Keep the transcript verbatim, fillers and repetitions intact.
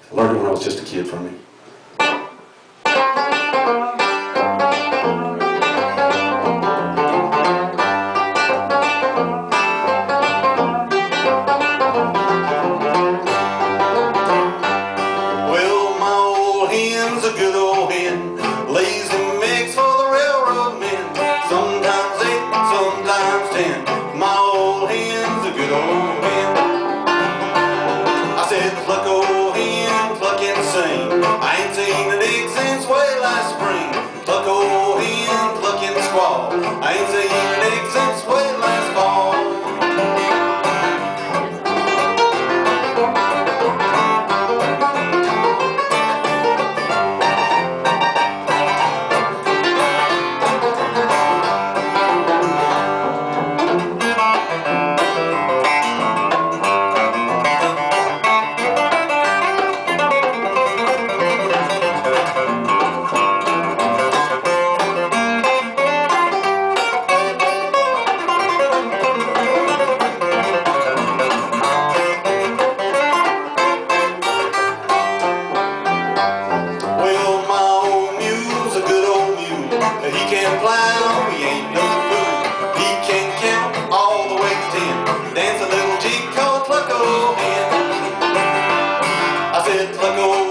I learned it when I was just a kid from him. Well, my old hen's a good old hen, lays them eggs for the railroad men. Sometimes eight, sometimes ten. My old hen's a good old hen. I said, pluck old hen, pluck and sing. I ain't seen an egg since way last spring. Pluck old hen, pluck and squall. I ain't seen an egg since way last fall. Well, my old mule's a good old mule. He can plow, he ain't no fool. He can count all the way to ten. Dance a little jig called Pluck Old Hen. I said, Pluck Old